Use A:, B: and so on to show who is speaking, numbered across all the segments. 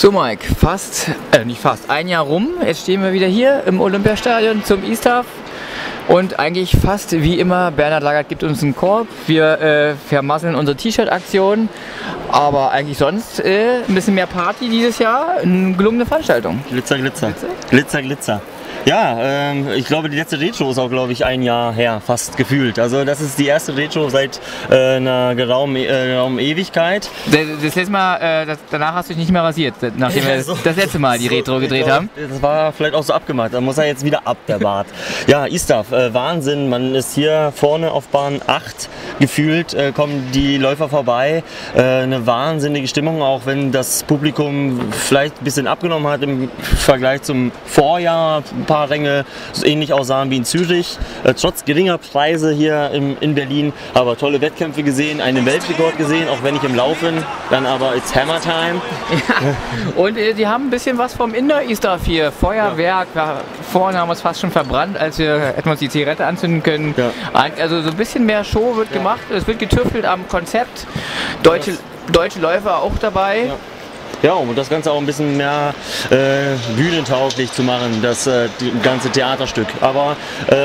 A: So Mike, nicht fast, ein Jahr rum, jetzt stehen wir wieder hier im Olympiastadion zum ISTAF und eigentlich fast wie immer, Bernhard Lagat gibt uns einen Korb, wir vermasseln unsere T-Shirt-Aktion, aber eigentlich sonst ein bisschen mehr Party dieses Jahr, eine gelungene Veranstaltung.
B: Glitzer, Glitzer. Glitzer, Glitzer. Ja, ich glaube, die letzte Retro ist auch, glaube ich, ein Jahr her, fast gefühlt. Also das ist die erste Retro seit einer geraumen Ewigkeit.
A: Das letzte Mal, danach hast du dich nicht mehr rasiert, nachdem wir das letzte Mal die Retro gedreht haben.
B: Das war vielleicht auch so abgemacht, da muss er jetzt wieder ab, der Bart. Ja, ISTAF, Wahnsinn, man ist hier vorne auf Bahn 8 gefühlt, kommen die Läufer vorbei. Eine wahnsinnige Stimmung, auch wenn das Publikum vielleicht ein bisschen abgenommen hat im Vergleich zum Vorjahr. Ein paar Ränge so ähnlich aussahen wie in Zürich, trotz geringer Preise hier in Berlin, aber tolle Wettkämpfe gesehen, einen Weltrekord gesehen, auch wenn nicht im Laufen, dann aber it's Hammer Time.
A: Ja. Und die haben ein bisschen was vom Indoor-ISTAF hier, Feuerwerk, ja. Vorne haben wir es fast schon verbrannt, als wir hätten uns die Zigarette anzünden können. Ja. Also so ein bisschen mehr Show wird gemacht, es wird getüftelt am Konzept, deutsche Läufer auch dabei. Ja.
B: Ja, um das Ganze auch ein bisschen mehr bühnentauglich zu machen, das ganze Theaterstück. Aber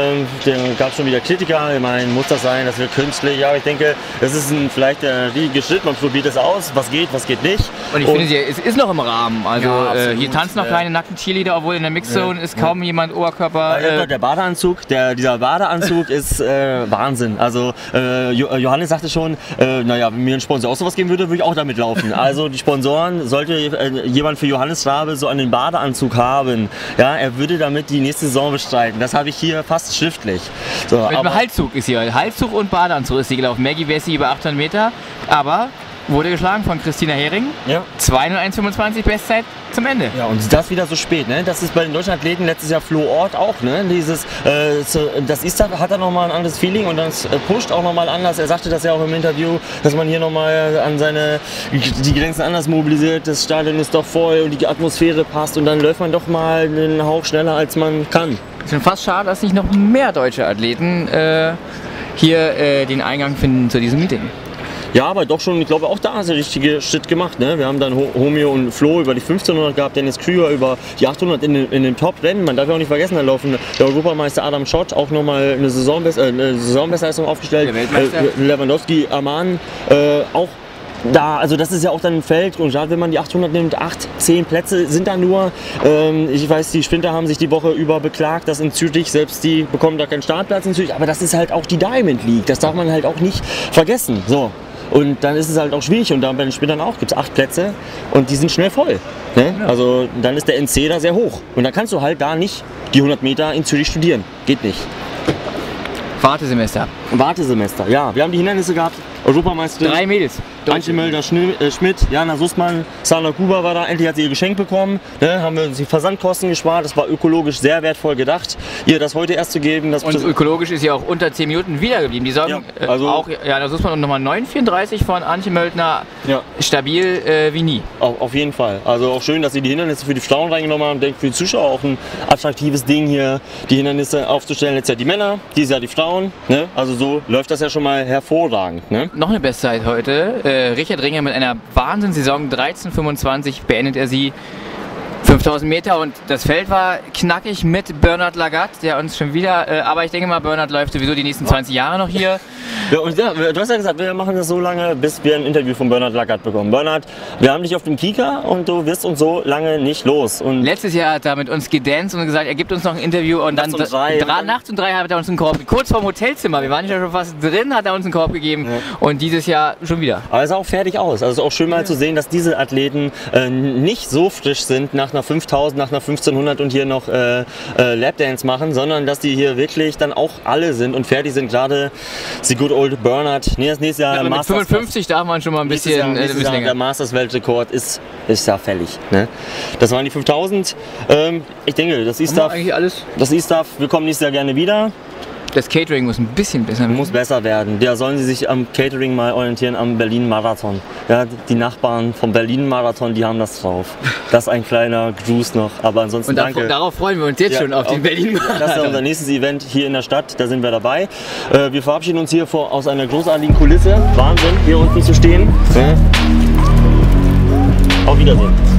B: da gab es schon wieder Kritiker, ich meine, muss das sein, das wird künstlich, aber ich denke, das ist vielleicht der richtige Schritt, man probiert es aus, was geht nicht.
A: Und ich finde, es ist noch im Rahmen, also ja, hier tanzen noch keine nackten Cheerleader, obwohl in der Mixzone ist kaum jemand Oberkörper.
B: Der Badeanzug, dieser Badeanzug ist Wahnsinn, also Johannes sagte schon, naja, wenn mir ein Sponsor auch sowas geben würde, würde ich auch damit laufen. Also die Sponsoren, sollte jemand für Johannes Rabe so einen Badeanzug haben, ja, er würde damit die nächste Saison bestreiten. Das habe ich hier fast schriftlich. So,
A: mit einem Halszug ist hier, Halszug und Badeanzug ist sie gelaufen. Maggie Wessi über 800 Meter, aber wurde geschlagen von Christina Hering. Ja. 2:01:25 Bestzeit zum Ende.
B: Ja, und das wieder so spät, ne? Das ist bei den deutschen Athleten letztes Jahr Flo Ort auch, ne? Das ISTAF hat da nochmal ein anderes Feeling und das pusht auch nochmal anders. Er sagte das ja auch im Interview, dass man hier nochmal an die Grenzen anders mobilisiert. Das Stadion ist doch voll und die Atmosphäre passt und dann läuft man doch mal einen Hauch schneller, als man kann.
A: Ich finde fast schade, dass nicht noch mehr deutsche Athleten hier den Eingang finden zu diesem Meeting.
B: Ja, aber doch schon, ich glaube auch da ist der richtige Schritt gemacht. Ne? Wir haben dann Homeo und Flo über die 1500 gehabt, Dennis Krüger über die 800 in den Top-Rennen. Man darf ja auch nicht vergessen, da laufen der Europameister Adam Schott auch nochmal eine Saisonbestleistung aufgestellt. Lewandowski, Aman auch. Da, also das ist ja auch dann ein Feld und gerade wenn man die 800 nimmt, 10 Plätze sind da nur. Ich weiß, die Sprinter haben sich die Woche über beklagt, dass in Zürich, selbst die bekommen da keinen Startplatz in Zürich, aber das ist halt auch die Diamond League, das darf man halt auch nicht vergessen. So. Und dann ist es halt auch schwierig und dann bei den Sprintern auch gibt es 8 Plätze und die sind schnell voll. Ne? Ja. Also dann ist der NC da sehr hoch und dann kannst du halt da nicht die 100 Meter in Zürich studieren, geht nicht.
A: Wartesemester,
B: ja. Wir haben die Hindernisse gehabt. Europameisterin.
A: 3 Mädels.
B: Antje Mölder-Schmidt, Jana Sussmann, Sana Kuba war da. Endlich hat sie ihr Geschenk bekommen. Ne, haben wir uns die Versandkosten gespart. Das war ökologisch sehr wertvoll gedacht, ihr das heute erst zu geben.
A: Und ökologisch ist ja auch unter 10 Minuten wiedergeblieben. Die sagen also auch Jana Sussmann und nochmal 9:34 von Antje Möldner. Ja. Stabil wie nie.
B: Auf jeden Fall. Also auch schön, dass sie die Hindernisse für die Frauen reingenommen haben. Ich denke für die Zuschauer auch ein attraktives Ding hier, die Hindernisse aufzustellen. Jetzt ja die Männer, dieses Jahr die Frauen. Ne? Also so läuft das ja schon mal hervorragend. Ne?
A: Noch eine Bestzeit heute. Richard Ringer mit einer Wahnsinnssaison, 13:25 beendet er sie. 5000 Meter und das Feld war knackig mit Bernhard Lagat, der uns schon wieder, aber ich denke mal, Bernhard läuft sowieso die nächsten 20 Jahre noch hier.
B: Ja, und ja, du hast ja gesagt, wir machen das so lange, bis wir ein Interview von Bernhard Lagat bekommen. Bernhard, wir haben dich auf dem Kieker und du wirst uns so lange nicht los. Und
A: letztes Jahr hat er mit uns gedanced und gesagt, er gibt uns noch ein Interview und dann nachts um 3 hat er uns einen Korb gegeben. Kurz vorm Hotelzimmer, wir waren ja schon fast drin, hat er uns einen Korb gegeben und dieses Jahr schon wieder.
B: Aber es sah auch fertig aus. Also es ist auch schön mal zu sehen, dass diese Athleten nicht so frisch sind nach einer 5000, nach einer 1500 und hier noch Lapdance machen, sondern dass die hier wirklich dann auch alle sind und fertig sind. Gerade die good old Bernhard. Das nächste Jahr
A: mit 55 darf man schon mal ein bisschen länger.
B: Der Masters-Weltrekord ist ja fällig. Ne? Das waren die 5000. Ich denke, das ISTAF, wir kommen nächstes Jahr gerne wieder.
A: Das Catering muss ein bisschen besser werden.
B: Muss besser werden. Da sollen sie sich am Catering mal orientieren, am Berlin-Marathon. Ja, die Nachbarn vom Berlin-Marathon, die haben das drauf. Das ist ein kleiner Gruß noch, aber ansonsten danke.
A: Darauf freuen wir uns jetzt schon auf den Berlin-Marathon.
B: Das ist unser nächstes Event hier in der Stadt, da sind wir dabei. Wir verabschieden uns hier aus einer großartigen Kulisse. Wahnsinn, hier unten zu stehen. Auf Wiedersehen.